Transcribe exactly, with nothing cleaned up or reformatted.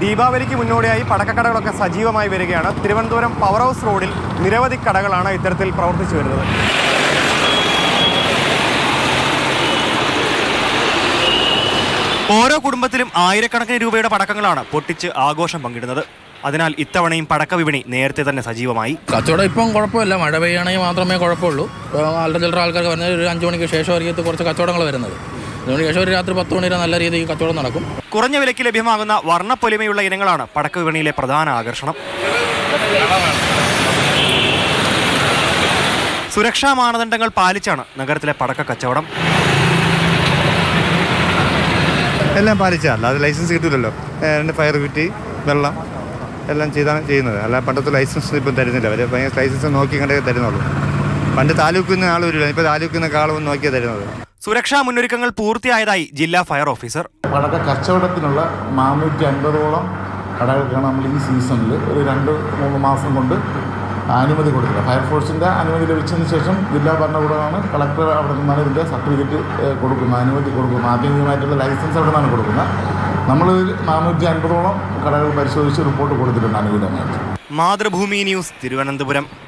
ദീപാവലിക്ക് മുന്നോടിയായി പടക്കക്കടകളൊക്കെ സജീവമായി വരികയാണ്. തിരുവനന്തപുരം പവർ ഹൗസ് റോഡിൽ നിരവധി കടകളാണ് ഇത്തരത്തിൽ പ്രവർത്തിച്ചു വരുന്നത്. ഓരോ കുടുംബത്തിലും ആയിരക്കണക്കിന് രൂപയുടെ പടക്കങ്ങളാണ് പൊട്ടിച്ച് ആഘോഷം പങ്കിടുന്നത്. അതിനാൽ ഇത്തവണയും പടക്ക വിപണി നേരത്തെ തന്നെ സജീവമായി. കച്ചവടം ഇപ്പം കുഴപ്പമില്ല. മഴ പെയ്യണമെങ്കിൽ മാത്രമേ കുഴപ്പമുള്ളൂ. ആളുടെ ചിലർ ആൾക്കാർക്ക് പറഞ്ഞത് ഒരു അഞ്ച് മണിക്ക് ശേഷമായിരിക്കും കുറച്ച് കച്ചവടങ്ങൾ വരുന്നത്. അഞ്ച് മണിക്ക് ശേഷം ഒരു രാത്രി പത്ത് മണി വരെ നല്ല രീതിയിൽ കച്ചവടം നടക്കും. കുറഞ്ഞ വിലയ്ക്ക് ലഭ്യമാകുന്ന വർണ്ണപ്പൊലിമയുള്ള ഇനങ്ങളാണ് പടക്ക വിപണിയിലെ പ്രധാന ആകർഷണം. സുരക്ഷാ മാനദണ്ഡങ്ങൾ പാലിച്ചാണ് നഗരത്തിലെ പടക്ക കച്ചവടം. എല്ലാം പാലിച്ചാൽ അത് ലൈസൻസ് കിട്ടില്ലല്ലോ. രണ്ട് ഫയർ കിട്ടി, വെള്ളം എല്ലാം ചെയ്താണ് ചെയ്യുന്നത്. അല്ല പണ്ടത്തെ ലൈസൻസ് ഇപ്പം തരുന്നില്ല. അവർ ഭയങ്കര ലൈസൻസ് നോക്കി കണ്ടേ തരുന്നുള്ളൂ. പണ്ട് താലൂക്കിൽ നിന്ന് ആൾ വരില്ല, ഇപ്പോൾ താലൂക്കിൽ നിന്ന് ആളും നോക്കിയാണ് തരുന്നത്. സുരക്ഷാ മുന്നൊരുക്കങ്ങൾ പൂർത്തിയായതായി ജില്ലാ ഫയർ ഓഫീസർ. പടക്ക കച്ചവടത്തിനുള്ള നാനൂറ്റി അൻപതോളം കടകൾക്കാണ് നമ്മൾ ഈ സീസണിൽ ഒരു രണ്ട് മൂന്ന് മാസം കൊണ്ട് അനുമതി കൊടുക്കുക. ഫയർഫോഴ്സിൻ്റെ അനുമതി ലഭിച്ചതിന് ശേഷം ജില്ലാ ഭരണകൂടമാണ് കളക്ടർ അവിടെ നിന്നാണ് ഇതിൻ്റെ സർട്ടിഫിക്കറ്റ് കൊടുക്കുന്നത്, അനുമതി കൊടുക്കുന്നത്. ആദ്യമായിട്ടുള്ള ലൈസൻസ് അവിടെ നിന്നാണ് കൊടുക്കുന്നത്. നമ്മൾ നാനൂറ്റി അൻപതോളം കടകൾ പരിശോധിച്ച് റിപ്പോർട്ട് കൊടുത്തിട്ടുണ്ട് അനുകൂലമായിട്ട്. മാതൃഭൂമി ന്യൂസ്, തിരുവനന്തപുരം.